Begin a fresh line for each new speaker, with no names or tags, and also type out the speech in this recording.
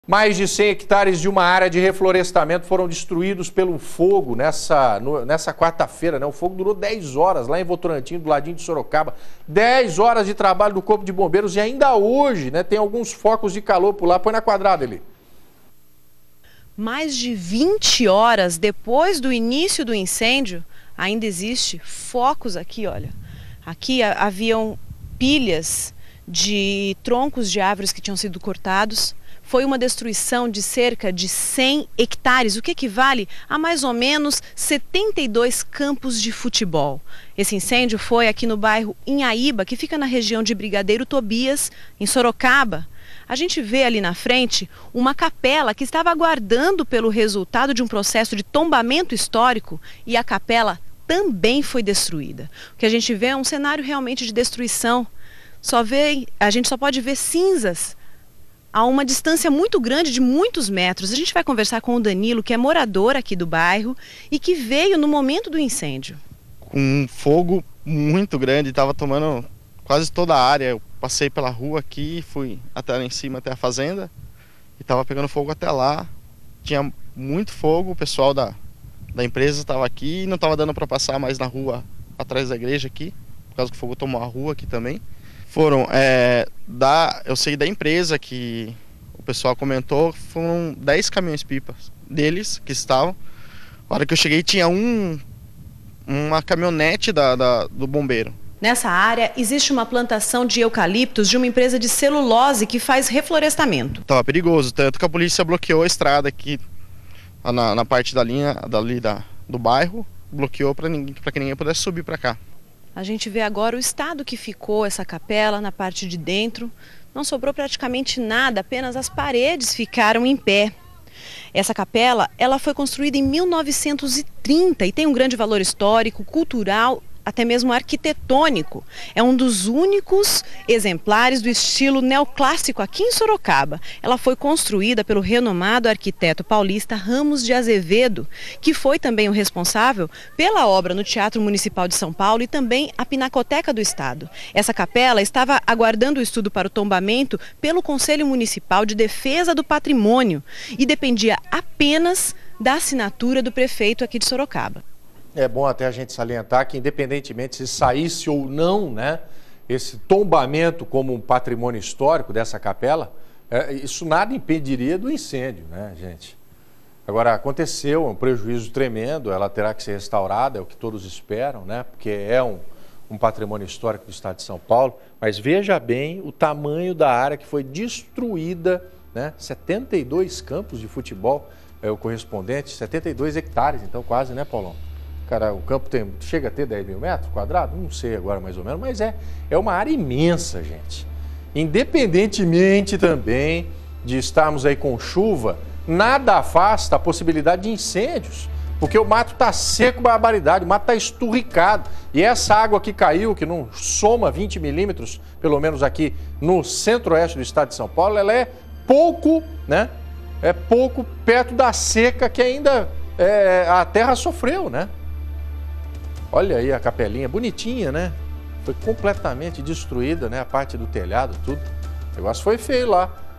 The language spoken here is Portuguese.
Mais de 100 hectares de uma área de reflorestamento foram destruídos pelo fogo nessa quarta-feira, né? O fogo durou 10 horas lá em Votorantim, do ladinho de Sorocaba. 10 horas de trabalho do Corpo de Bombeiros e ainda hoje, né, tem alguns focos de calor por lá. Põe na quadrada ali.
Mais de 20 horas depois do início do incêndio, ainda existe focos aqui, olha. Aqui haviam pilhas de troncos de árvores que tinham sido cortados. Foi uma destruição de cerca de 100 hectares, o que equivale a mais ou menos 72 campos de futebol. Esse incêndio foi aqui no bairro Inhaíba, que fica na região de Brigadeiro Tobias, em Sorocaba. A gente vê ali na frente uma capela que estava aguardando pelo resultado de um processo de tombamento histórico e a capela também foi destruída. O que a gente vê é um cenário realmente de destruição. A gente só pode ver cinzas a uma distância muito grande, de muitos metros. A gente vai conversar com o Danilo, que é morador aqui do bairro e que veio no momento do incêndio.
Com um fogo muito grande, estava tomando quase toda a área. Eu passei pela rua aqui, fui até lá em cima, até a fazenda, e estava pegando fogo até lá. Tinha muito fogo, o pessoal da empresa estava aqui e não estava dando para passar mais na rua atrás da igreja aqui, por causa que o fogo tomou a rua aqui também. Eu sei da empresa que o pessoal comentou, foram 10 caminhões-pipas deles que estavam. Na hora que eu cheguei tinha uma caminhonete do bombeiro.
Nessa área existe uma plantação de eucaliptos de uma empresa de celulose que faz reflorestamento.
Estava perigoso, tanto que a polícia bloqueou a estrada aqui na parte da linha do bairro, bloqueou para que ninguém pudesse subir para cá.
A gente vê agora o estado que ficou essa capela na parte de dentro. Não sobrou praticamente nada, apenas as paredes ficaram em pé. Essa capela, ela foi construída em 1930 e tem um grande valor histórico, cultural, até mesmo arquitetônico. É um dos únicos exemplares do estilo neoclássico aqui em Sorocaba. Ela foi construída pelo renomado arquiteto paulista Ramos de Azevedo, que foi também o responsável pela obra no Teatro Municipal de São Paulo e também a Pinacoteca do Estado. Essa capela estava aguardando o estudo para o tombamento pelo Conselho Municipal de Defesa do Patrimônio e dependia apenas da assinatura do prefeito aqui de Sorocaba.
É bom até a gente salientar que, independentemente se saísse ou não, né, esse tombamento como um patrimônio histórico dessa capela, isso nada impediria do incêndio, né, gente? Agora, aconteceu um prejuízo tremendo, ela terá que ser restaurada, é o que todos esperam, né, porque é um patrimônio histórico do estado de São Paulo, mas veja bem o tamanho da área que foi destruída, né, 72 campos de futebol, o correspondente, 72 hectares, então quase, né, Paulão? Cara, o campo chega a ter 10 mil metros quadrados? Não sei agora mais ou menos, mas é uma área imensa, gente. Independentemente também de estarmos aí com chuva, nada afasta a possibilidade de incêndios, porque o mato está seco, barbaridade, o mato está esturricado. E essa água que caiu, que não soma 20 milímetros, pelo menos aqui no centro-oeste do estado de São Paulo, ela é pouco, né? É pouco perto da seca que ainda a terra sofreu, né? Olha aí a capelinha, bonitinha, né? Foi completamente destruída, né? A parte do telhado, tudo. O negócio foi feio lá.